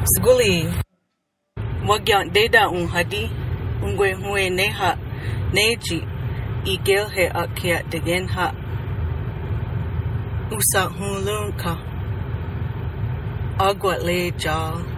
Sguli, wagyan deda hadi, ungwe hue neha, neji, igel he akia degen ha. Usa hunlunka, agwa le jal.